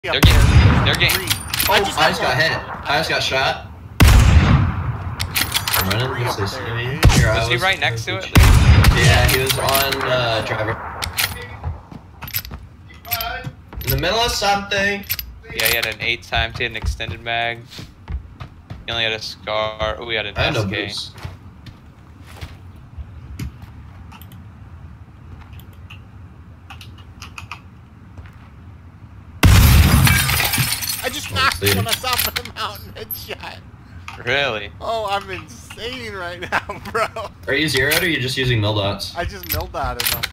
They're getting. Oh, I just got hit. I just got shot. I'm running. This is here. Was he right next to it? Yeah, he was on driver. In the middle of something. Yeah, he had an 8 times. He had an extended mag. He only had a scar. Oh, we had an I had no SK. boost. I just knocked one us off of the mountain headshot. Really? Oh, I'm insane right now, bro. Are you zeroed or are you just using mill dots? I just milled out of them.